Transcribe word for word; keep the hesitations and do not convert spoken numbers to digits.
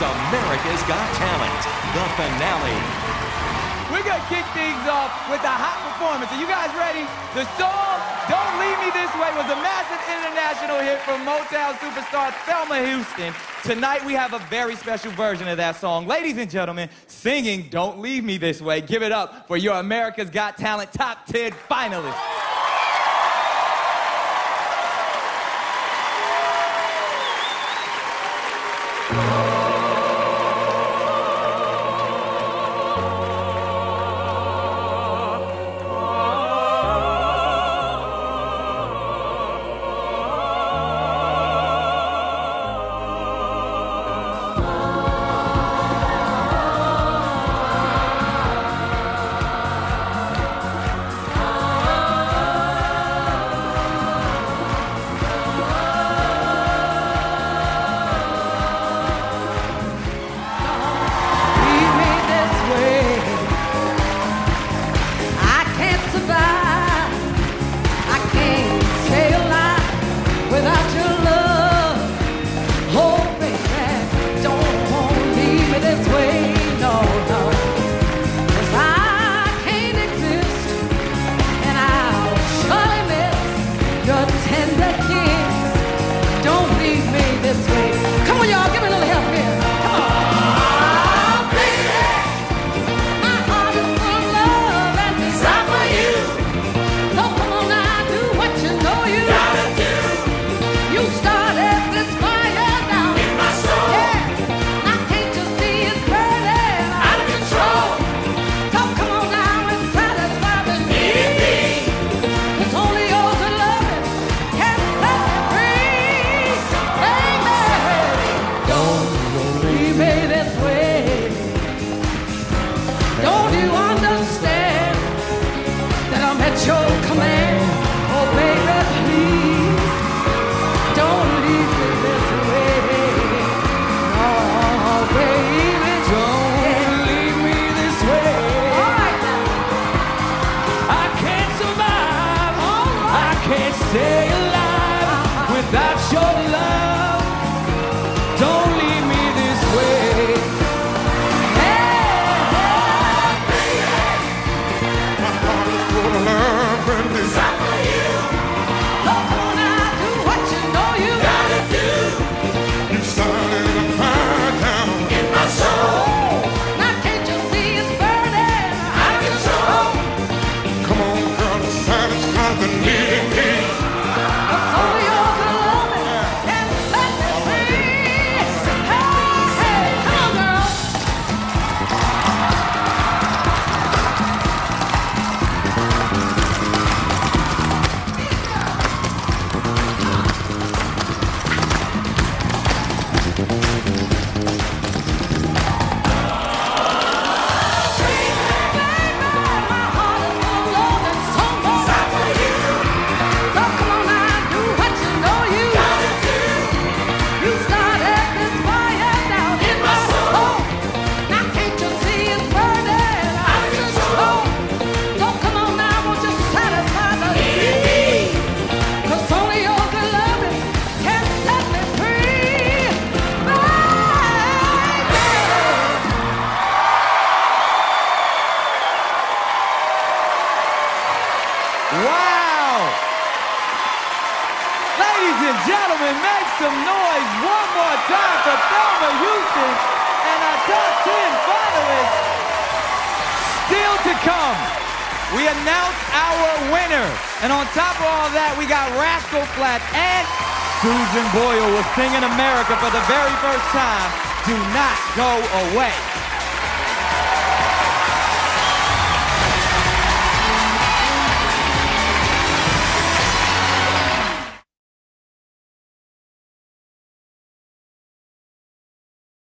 America's Got Talent, the finale. We're gonna kick things off with a hot performance. Are you guys ready? The song, Don't Leave Me This Way, was a massive international hit from Motown superstar Thelma Houston. Tonight we have a very special version of that song. Ladies and gentlemen, singing Don't Leave Me This Way. Give it up for your America's Got Talent Top ten finalists. Stay alive without your love. Don't leave me this way. Hey, hey, my heart is full of love and desire for you. Come on now, do what you know you gotta do. You started a fire down in my soul. Now can't you see it's burning out of control? Come on, girl, satisfy the needing me. Wow! Ladies and gentlemen, make some noise one more time for Thelma Houston and our top ten finalists. Still to come, we announce our winner. And on top of all that, we got Rascal Flatts and Susan Boyle will sing in America for the very first time. Do not go away.